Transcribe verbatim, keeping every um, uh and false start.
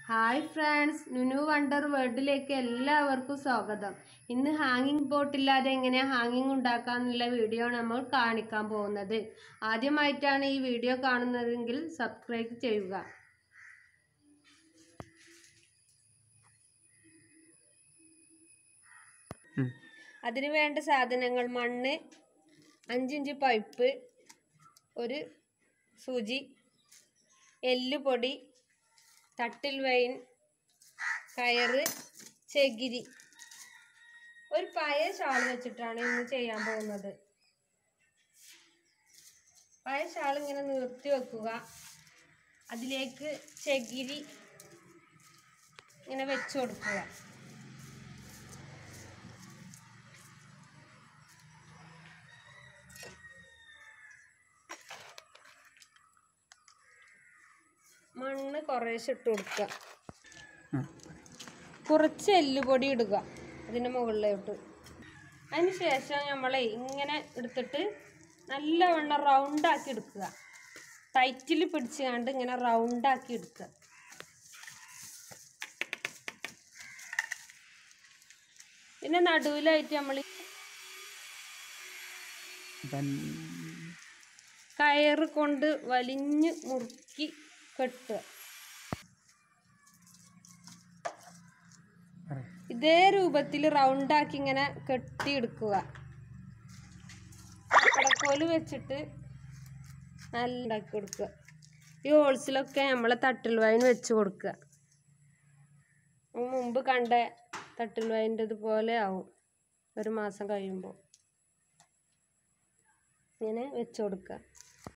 Hi friends, Nunu wonder വേൾഡിലേക്ക് എല്ലാവർക്കും സ്വാഗതം. ഇന്ന് ഹാങ്ങിങ് ബോട്ടില്ലാതെ എങ്ങനെ ഹാങ്ങിങ് ഉണ്ടാക്കാന്നുള്ള വീഡിയോ നമ്മൾ കാണിക്കാൻ പോകുന്നത്. ആദ്യമായിട്ടാണ് ഈ വീഡിയോ കാണുന്നതെങ്കിൽ സബ്സ്ക്രൈബ് ചെയ്യുക. അതിനു വേണ്ട സാധനങ്ങൾ: മണ്ണ്, അഞ്ചിഞ്ച് പൈപ്പ്, ഒരു സൂചി, എല്ലുപൊടി, തട്ടിൽ വൈൻ, കയറ്, ചകിരി. ഒരു പഴയ ഷാൾ വെച്ചിട്ടാണ് ഇന്ന് ചെയ്യാൻ പോകുന്നത്. പഴയ ഷാൾ ഇങ്ങനെ നിർത്തി വെക്കുക. അതിലേക്ക് ചകിരി ഇങ്ങനെ വെച്ച് കൊടുക്കുക. മണ്ണ് കുറേശ്ശെ ഇട്ട് കൊടുക്കുക. കുറച്ച് എല്ലുപൊടി ഇടുക അതിൻ്റെ മുകളിലോട്ട്. അതിന് ശേഷം നമ്മളെ ഇങ്ങനെ എടുത്തിട്ട് നല്ലവണ്ണം റൗണ്ടാക്കി എടുക്കുക. ടൈറ്റിൽ പിടിച്ച് കണ്ട് ഇങ്ങനെ റൗണ്ടാക്കി എടുക്കുക. പിന്നെ നടുവിലായിട്ട് നമ്മൾ കയറ് കൊണ്ട് വലിഞ്ഞ് മുറുക്കി കെട്ടുക. ഇതേ രൂപത്തിൽ റൗണ്ടാക്കി ഇങ്ങനെ കെട്ടിയെടുക്കുക. കടക്കോല് വെച്ചിട്ട് നല്ല ഉണ്ടാക്കി കൊടുക്കുക. ഈ ഹോൾസിലൊക്കെ നമ്മൾ തട്ടിൽ വൈൻ വെച്ച് കൊടുക്കുക. മുമ്പ് കണ്ട തട്ടിൽ വൈൻ്റെതുപോലെ ആവും ഒരു മാസം കഴിയുമ്പോൾ. ഇങ്ങനെ വെച്ച് കൊടുക്കുക.